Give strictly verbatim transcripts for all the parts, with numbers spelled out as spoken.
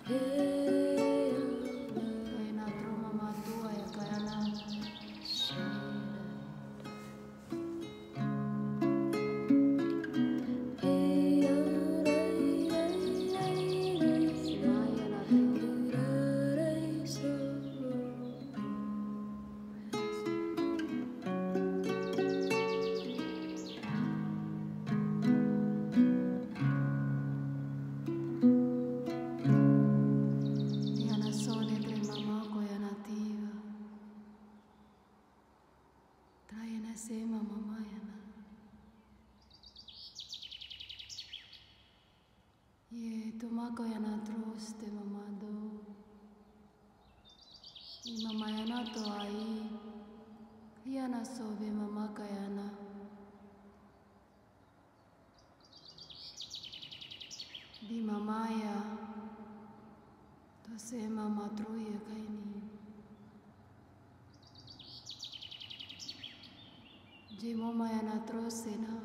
Kaya na trauma matua ya kaya na sema mama yana ye tumako yana troste mamado i mama yana to ai yana sobe mama kayana di mama ya to sema matruye kaini Jimo maya na trosena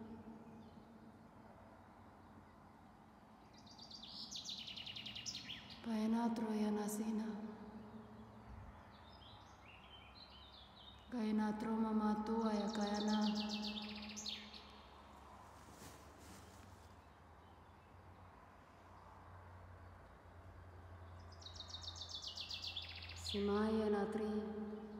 Paena troya nasina Kaina troma matua ya kayana Simaya na tri